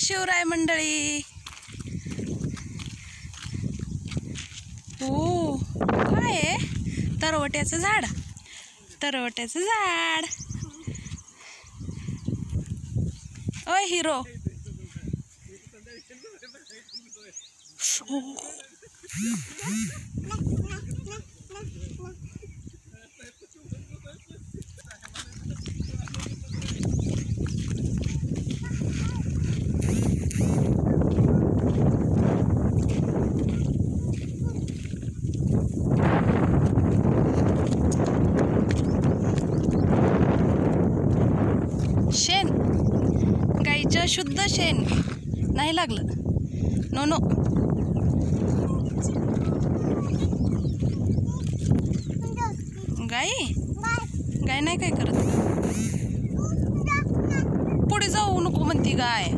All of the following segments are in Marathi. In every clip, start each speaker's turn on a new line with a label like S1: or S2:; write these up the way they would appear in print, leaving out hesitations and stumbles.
S1: शिवराय मंडळी. ओ काय आहे? तरवट्याचं झाड. तरवट्याचं झाड. ओय हिरो. शेण, गाईचं शुद्ध शेण. नाही लागलं. No no. गाई गाय नाही काय करत. पुढे जाऊ नको म्हणती गाय.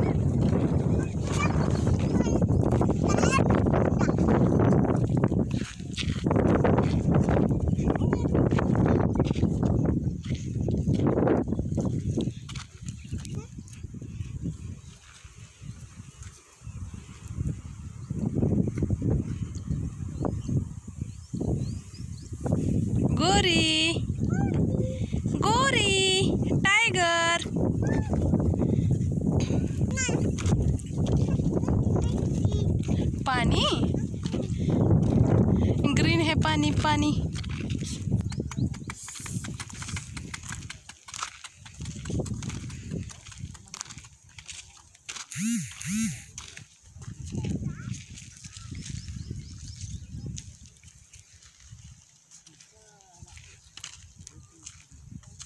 S1: गोरी गोरी टाइगर. पानी ग्रीन है पानी पानी.